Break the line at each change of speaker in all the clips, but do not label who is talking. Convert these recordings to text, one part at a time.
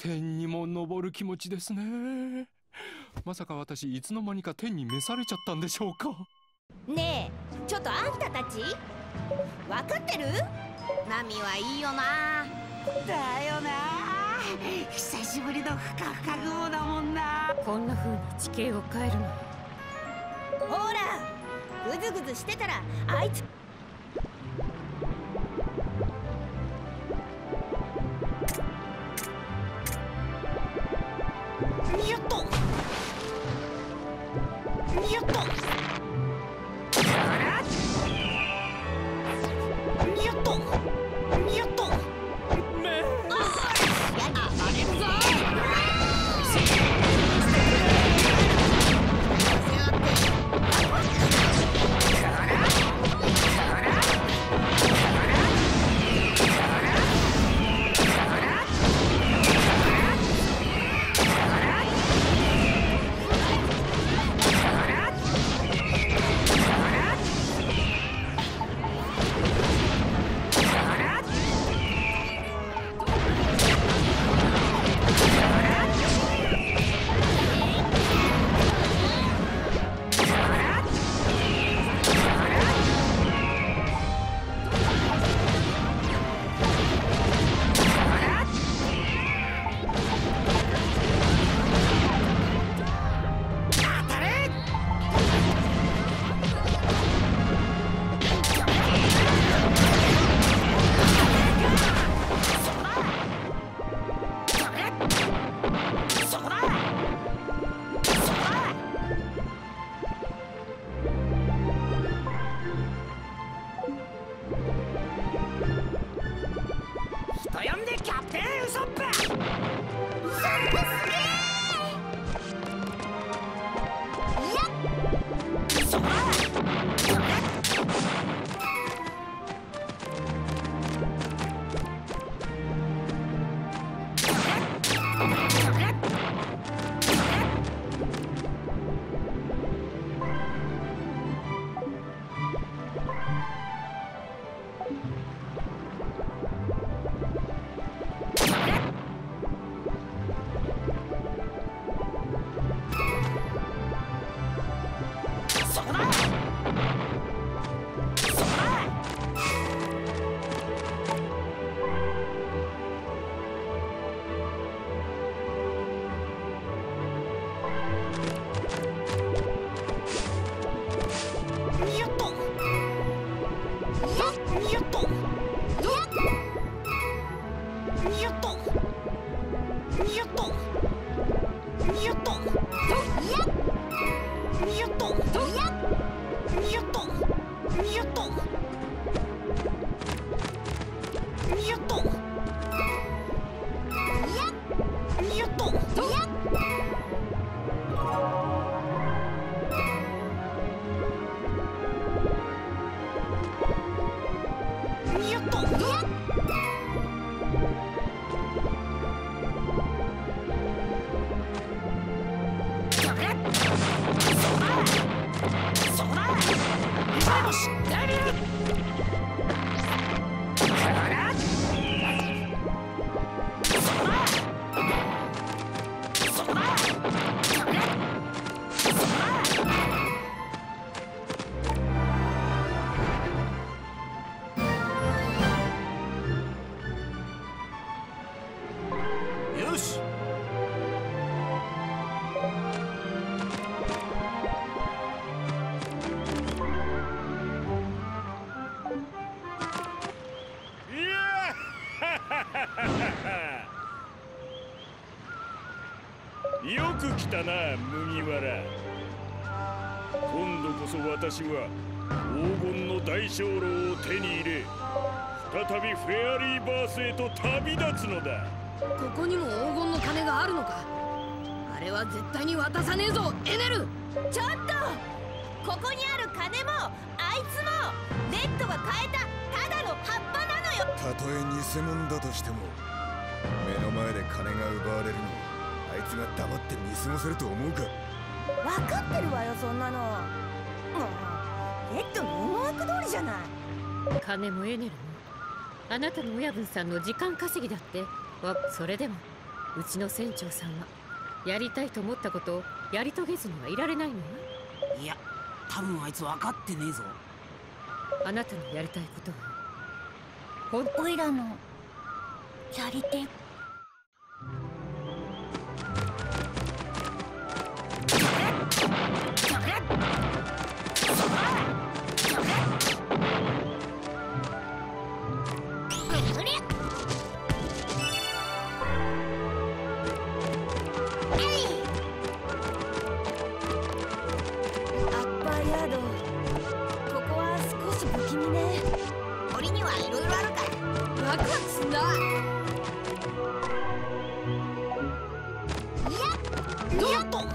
天にも昇る気持ちですね。まさか私いつの間にか天に召されちゃったんでしょうか。
ねえ、ちょっとあんたたち分かってる？ナミはいいよな。
だよな、久しぶりのふかふか雲だもんな。
こんな風に地形を変えるの。
ほら、グズグズしてたらあいつ
によっとによっとによっとによっと
よく来たな、麦わら。今度こそ私は黄金の大鐘楼を手に入れ、再びフェアリーバースへと旅立つのだ。
ここにも黄金の鐘があるのか。あれは絶対に渡さねえぞ、エネル。
ちょっと、ここにある鐘もあいつもレッドが変えたただの葉っぱなのよ。
たとえ偽物だとしても目の前で金が奪われるのをあいつが黙って見過ごせると思うか。
分かってるわよ、そんなの。もうレッドの思惑通りじゃない。
金もエネルもあなたの親分さんの時間稼ぎだって。それでも
うちの船長さんはやりたいと思ったことをやり遂げずにはいられないのよ。
いや、多分あいつ分かってねえぞ。
あなたのやりたいことは
おいらのやりて
ワクワクすんだ。
どうと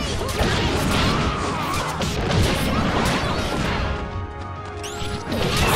や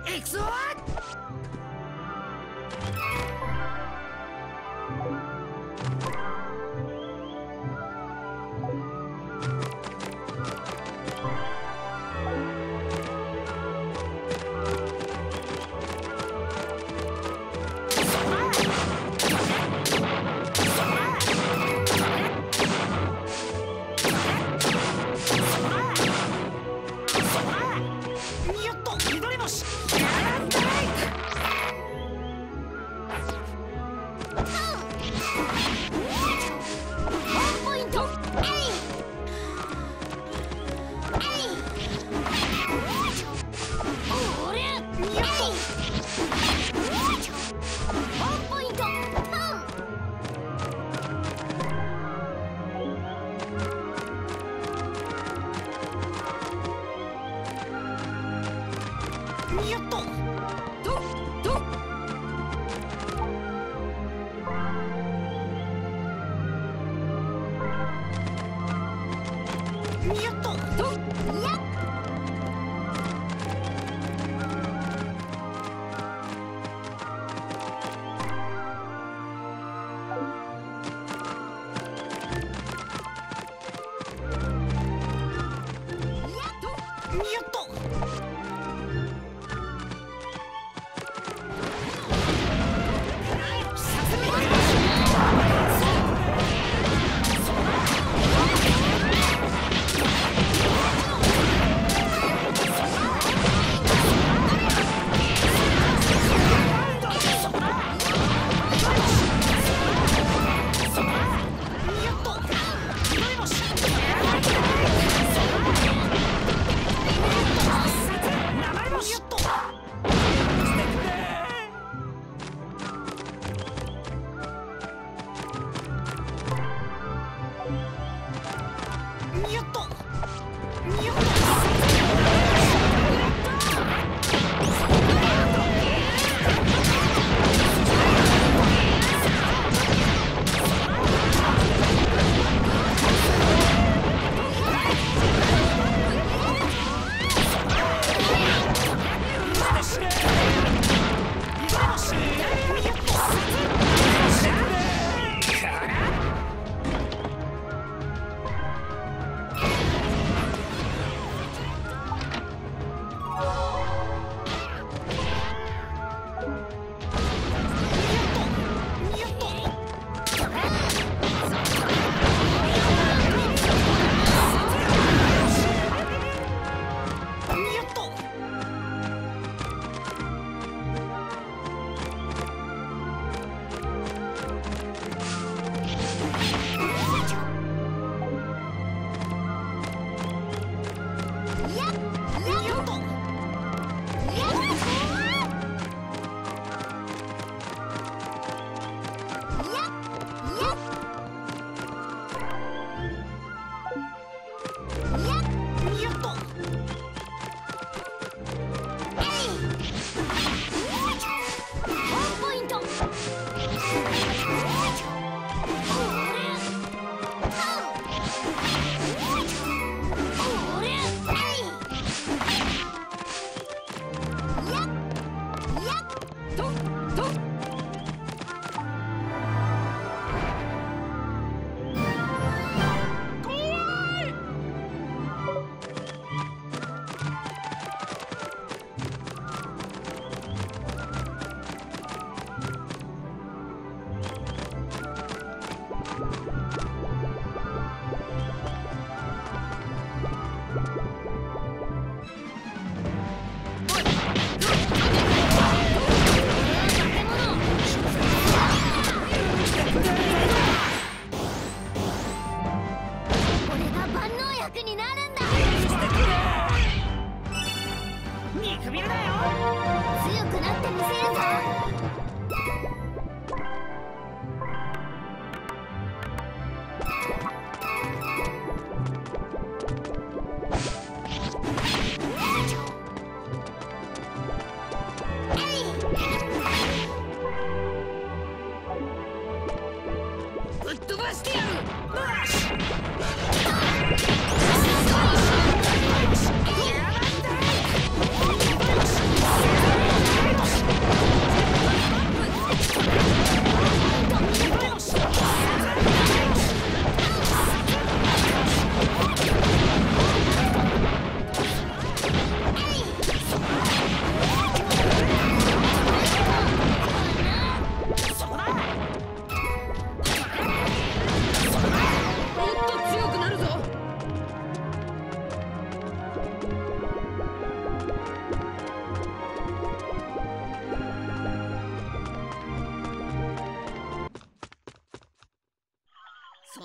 行くぞ。
や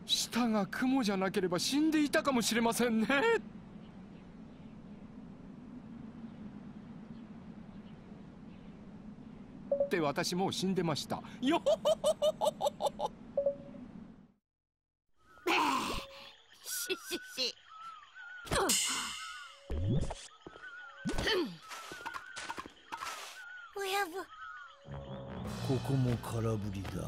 舌が雲じゃなければ死んでいたかもしれませんね。って私もう死んでましたよ。
ししし。親分。
ここも空振りだ。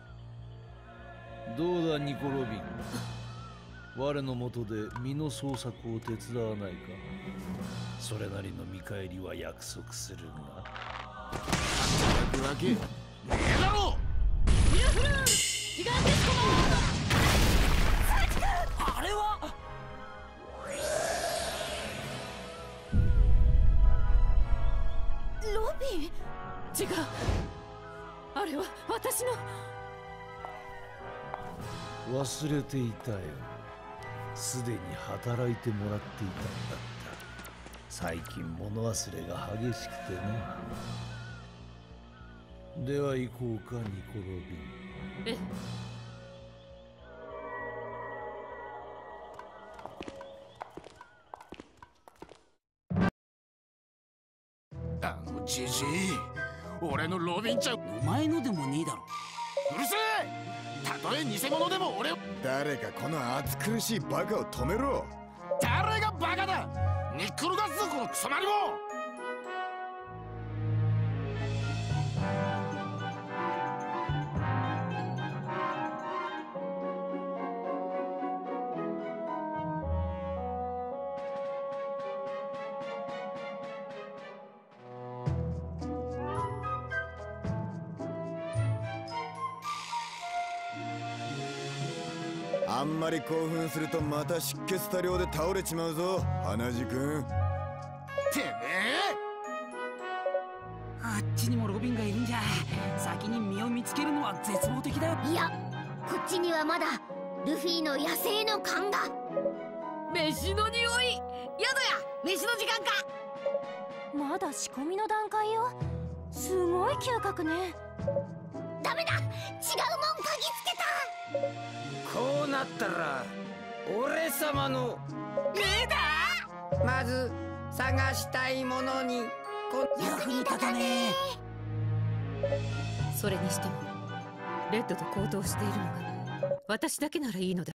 どうだニコ・ロビン、我のもとで身の捜索を手伝わないか。それなりの見返りは約束するが。
働くわけねえだろ。
ミラフルーギガンテスコモード。
あれは
ロビン。
違う、あれは私の。
忘れていたよ。すでに働いてもらっていたんだった。最近物忘れが激しくてな。では行こうかニコ・ロビン。
ええ。
あのじじい、俺のロビンちゃん。
お前のでもねえだろ。
うるせえ。たとえ偽物でも俺を。誰かこの暑苦しいバカを止めろ。誰がバカだ。ニックルガスぞこのクソマリも。あんまり興奮するとまた出血多量で倒れちまうぞ花地君。てめえ。
あっちにもロビンがいるんじゃ。先に身を見つけるのは絶望的だよ。
いや、こっちにはまだルフィの野生の勘が。
飯の匂い。やだや、飯の時間か。
まだ仕込みの段階よ。すごい嗅覚ね。ダメだ、違うもん嗅ぎつけた。
こうなったら俺様の
レーダー。
まず探したいものに
役に立たね
それにしてもレッドと行動しているのが私だけならいいのだ。